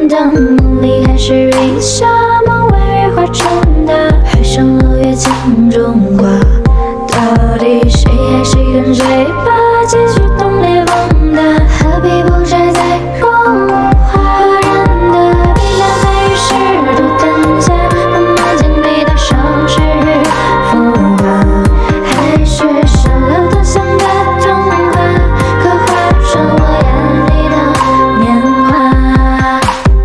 看到梦里还是云霞，梦外羽化成大，海上楼月镜中挂。到底谁爱谁跟谁怕？结局冻裂崩塌，何必不摘再融化？人的鼻梁在于湿度等下，慢慢经历的伤势浮华，还是闪了多想的童话，刻画着我眼里的年华。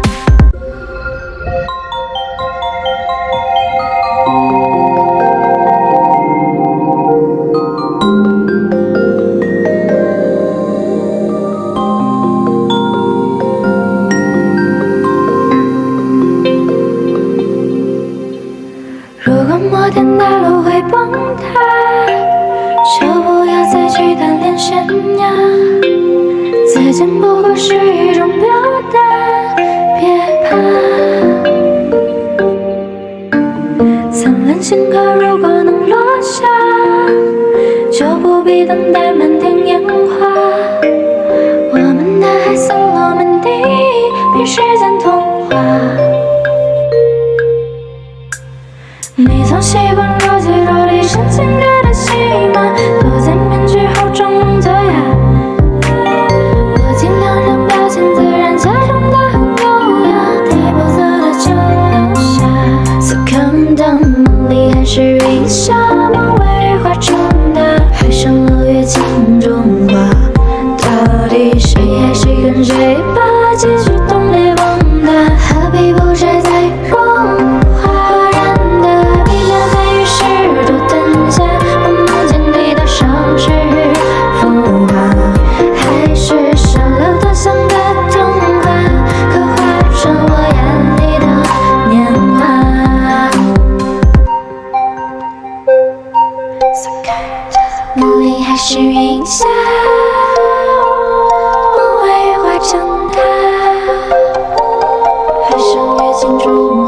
如果摩天大楼会崩塌，就不要再去单恋悬崖。再见不过是一种表达，别怕。灿烂星河如果能落下，就不必等待满天烟花。我们的海森罗门第一比时间童话。你总习惯若即若离深情着的戏码，躲在面具后装聋作哑。我尽量让表情自然，假装得很优雅，带不走的就留下。此刻的梦里还是云霞，梦外羽化成大，海上楼月镜中挂。到底谁爱谁跟谁怕？结局冻裂崩塌，何必不摘再融化？梦里还是云霞，梦外羽化成大，海上月镜中。